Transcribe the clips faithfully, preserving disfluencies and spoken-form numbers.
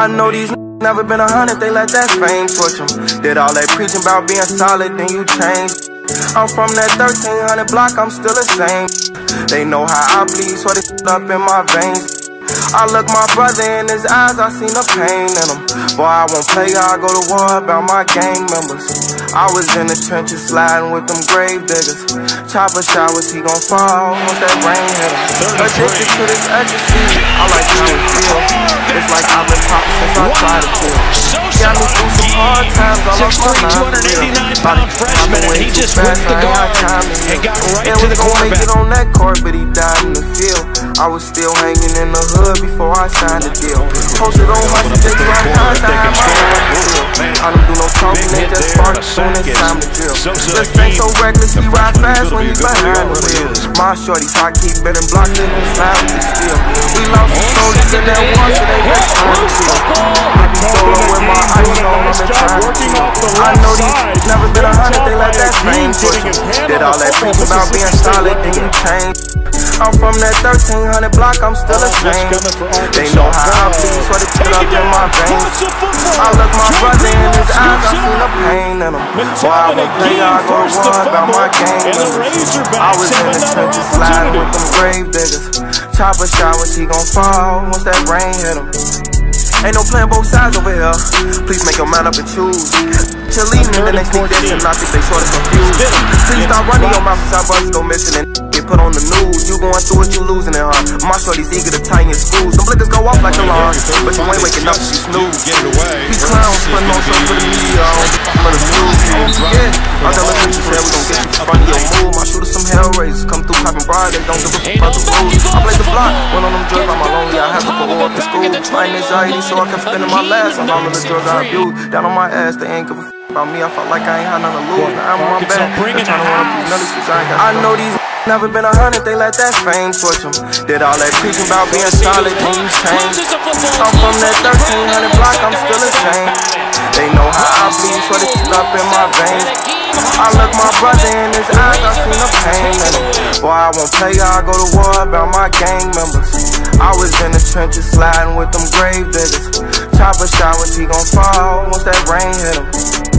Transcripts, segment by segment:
I know these never been a hundred, they let that fame switch them. Did all that preaching about being solid, then you changed. I'm from that thirteen hundred block, I'm still the same. They know how I bleed, so they up in my veins. I look my brother in his eyes, I seen the pain in him. Boy, I won't play, I go to war about my gang members. I was in the trenches sliding with them grave diggers. Chopper showers, he gon' fall once that rain hit him. Addicted to this ecstasy, I like how it feel. It's like I've been popping since I tried to kill. Got me through some hard times, I lost my mind. two hundred eighty-nine pound freshman, and he just whipped the guard and got right to the quarterback. Get on that court, but he died in the field. I was still hanging in the hood before I signed the deal. Posted on my stick, right past, I had my hand still. I don't do no talking, they just spark soon it's time to drill. This thing so reckless, he ride fast when he behind the wheel. My shorties, I keep betting blocks, they gon' slide with the steel. We lost some soldiers in that war, so they been trying to kill. I be solo with my ice on, I've been trying to kill. I know these never been a hundred, they let that fame push them. Did all that preach about being solid, then you change. I'm from that thirteen hundred block, I'm still the same. They know how I bleed, so they put up in my veins. I look my brother in his eyes, I see the pain in him. Boy, I won't play, I go to war about my gang members. I was in the trenches sliding with them grave diggers. Chopper showers, he gon' fall once that rain hit him. Ain't no playing both sides over here. Please make your mind up and choose. You're leading and then they sneak this and I think they sort of confused. Please stop running your mouth since our brothers go missing and get put on the news. You going through it, you losing it, huh? My shorty's eager to tie your screws. Them blickers go off like alarms, but you ain't waking up if you snooze. These clowns putting on show for the media, I'm gonna snooze. Don't forget, I'm telling you, you said we gon' get you in front of your move. My shooters some hell raisers, come through popping broad, they don't give a fuck about the rules. I played the block, went on them drugs, I'm lonely, I had to go up to school. Fighting anxiety, so I kept spending my last on all of the drugs I abused. Down on my ass, they ain't give a fuck about me, I felt like I ain't had nothing to lose. Now I'm on my back, they're trying to run up these nutters cause I ain't got I know these never been a hundred, they let that fame switch them. Did all that preaching about being solid, then you change. I'm from that thirteen hundred block, I'm still the same. They know how I bleed, so they put up in my veins. I look my brother in his eyes, I seen the pain in him. Boy, I won't play, I go to war about my gang members. I was in the trenches sliding with them grave diggers. Chopper showers, he gon' fall once that rain hit him.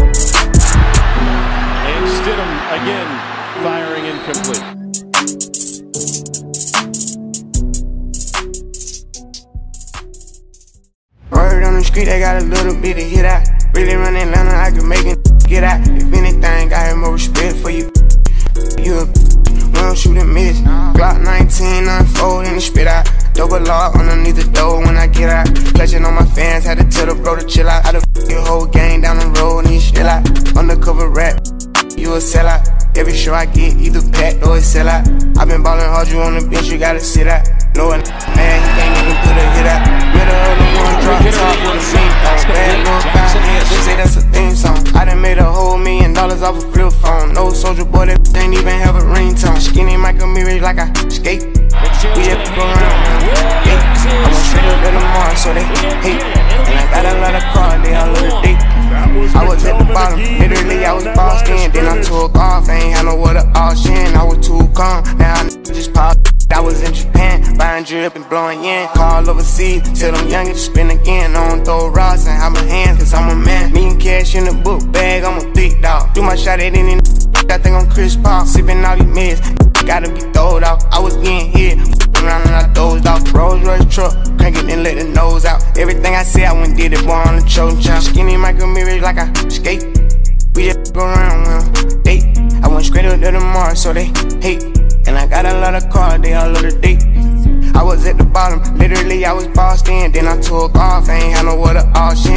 And Stidham again firing incomplete. Word on the street, they got a little bit of hit out. Really run Atlanta, I can make it get out. If anything, I have more respect for you. You a we don't shoot and miss. Glock nineteen, unfold and spit out. Double lock underneath the door when I get out. Clutching on my fans, had to tell the bro to chill out. I done f*** your whole gang down the road and you still out. Undercover rap, you a sellout. Every show I get, either packed or a sellout. I been ballin' hard, you on the bench, you gotta sit out. No one man, he can't even put a hit out. Middle of the one, drop top with a mean thong. Bad little five hands, they say that's a theme song. I done made a whole million dollars off a flip phone. No soldier boy, that ain't even have a ringtone. Skinny Michael Mirage like I skate. We just go around, yeah. I went straight up to the Mars, so they hate. And I got a lot of cars, they all love the date. I was at the bottom, literally I was bossed in. Then I took off, I ain't had no water option. I was too calm, now I just popped. I was in Japan, buying drip and blowing in. Call overseas, tell them youngin' to spin again. I don't throw rocks and have my hands, cause I'm a man. Me and cash in the book bag, I'm a big dog. Do my shot at any I think I'm Chris Paul. Sippin' all these meds, gotta be throwed out. I was getting hit, around and I dozed off. Rolls Royce truck, crank it and let the nose out. Everything I said, I went did it, boy, on the chosen child. Skinny Michael Mirage like I skate. We just go around, well, date. I went straight up to the Mars, so they hate. And I got a lot of cars, they all love the date. I was at the bottom, literally I was bossed in. Then I took off, I ain't had no water option.